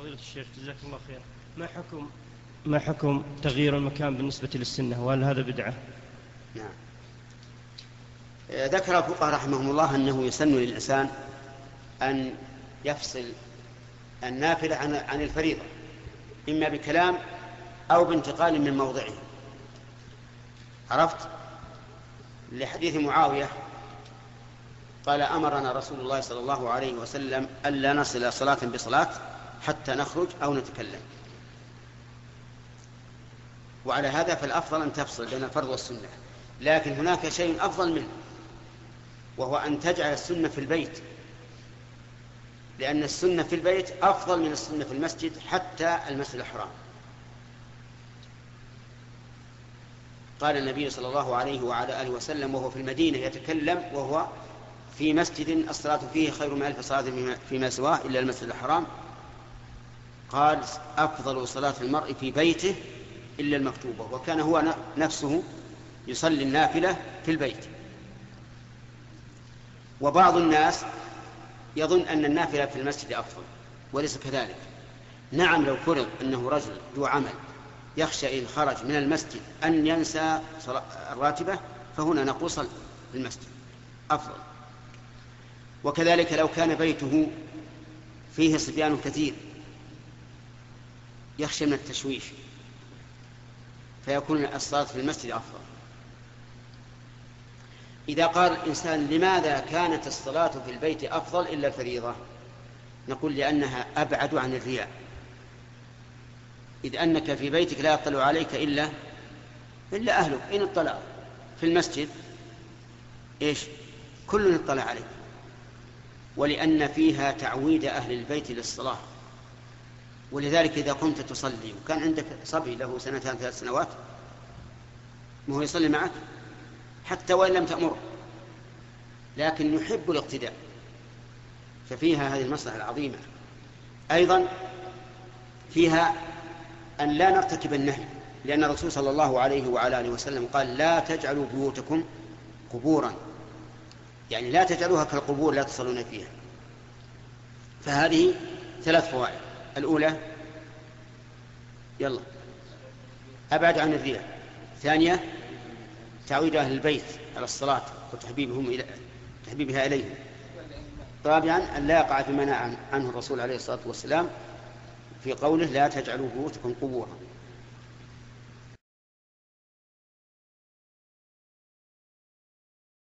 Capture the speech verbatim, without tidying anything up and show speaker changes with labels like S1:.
S1: فضيلة الشيخ جزاك الله خير، ما حكم ما حكم تغيير المكان بالنسبة للسنة، وهل هذا بدعة؟
S2: نعم. ذكر الفقهاء رحمهم الله أنه يسن للإنسان أن يفصل النافلة عن عن الفريضة، إما بكلام أو بانتقال من موضعه. عرفت؟ لحديث معاوية قال: أمرنا رسول الله صلى الله عليه وسلم ألا نصل صلاة بصلاة حتى نخرج أو نتكلم. وعلى هذا فالأفضل أن تفصل بين الفرض والسنة، لكن هناك شيء أفضل منه، وهو أن تجعل السنة في البيت، لأن السنة في البيت أفضل من السنة في المسجد حتى المسجد الحرام. قال النبي صلى الله عليه وعلى آله وسلم وهو في المدينة يتكلم وهو في مسجد الصلاة فيه خير من ألف صلاة فيما سواه إلا المسجد الحرام، قال: أفضل صلاة المرء في بيته إلا المكتوبة. وكان هو نفسه يصلي النافلة في البيت. وبعض الناس يظن أن النافلة في المسجد أفضل، وليس كذلك. نعم، لو فرض أنه رجل ذو عمل يخشى إن خرج من المسجد أن ينسى الراتبة، فهنا نقول صل في المسجد أفضل. وكذلك لو كان بيته فيه صبيان كثير يخشى من التشويش، فيكون الصلاة في المسجد أفضل. إذا قال الإنسان: لماذا كانت الصلاة في البيت أفضل إلا الفريضة؟ نقول: لأنها أبعد عن الرياء، إذ أنك في بيتك لا يطلع عليك إلا إلا أهلك. إن اطلع في المسجد إيش؟ كل اطلع عليك. ولأن فيها تعويد أهل البيت للصلاة، ولذلك إذا قمت تصلي وكان عندك صبي له سنتان ثلاث سنوات ما هو يصلي معك حتى وإن لم تأمره، لكن يحب الاقتداء، ففيها هذه المصلحة العظيمة. أيضا فيها أن لا نرتكب النهي، لأن الرسول صلى الله عليه وعلى آله وسلم قال: لا تجعلوا بيوتكم قبورا، يعني لا تجعلوها كالقبور لا تصلون فيها. فهذه ثلاث فوائد. الأولى يلا أبعد عن الرياء. ثانية تعويد أهل البيت على الصلاة وتحبيبهم إلى تحبيبها إليهم. رابعا أن لا يقع فيما نهى عنه الرسول عليه الصلاة والسلام في قوله: لا تجعلوا بيوتكم قبورا.